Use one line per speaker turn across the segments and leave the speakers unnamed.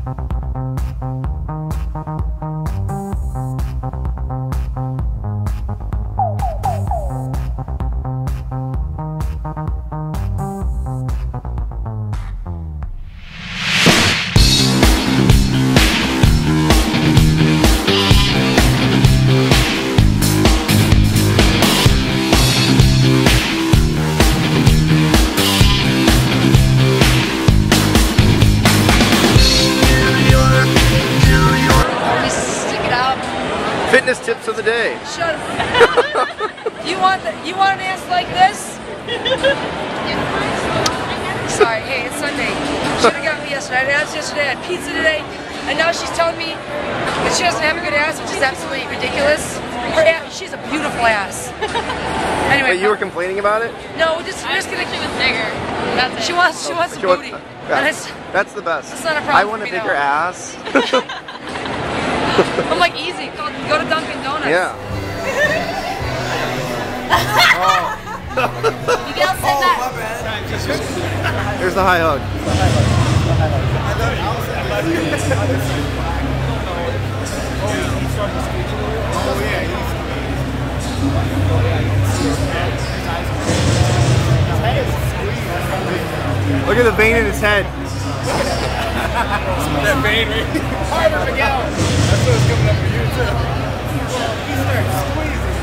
Fitness tips of the day.
Shut up. You want an ass like this? Sorry, hey, it's Sunday. Should have got me yesterday. I had ass yesterday, I had pizza today, and now she's telling me that she doesn't have a good ass, which is absolutely ridiculous. Her ass, she's a beautiful ass. Anyway,
wait, you were complaining about it?
No, we're just gonna. She was bigger. That's it. She wants a booty.
That's the best.
That's not a problem.
I want a bigger ass.
I'm like, easy. Go to Dunkin' Donuts.
Yeah.
Miguel said that.
Here's the high hug. Look at the vein in his head.
That vein, right? Harder, Miguel. That's what's coming up for you, too. He starts squeezing.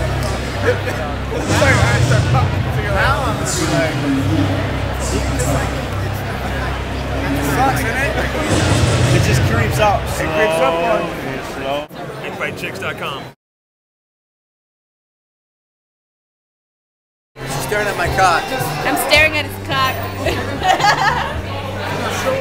I start popping to your now I'm just like, it sucks, isn't it? It just creeps up. It creeps up on you. Slow. FightChix.com.
She's staring at my cock.
I'm staring at his cock.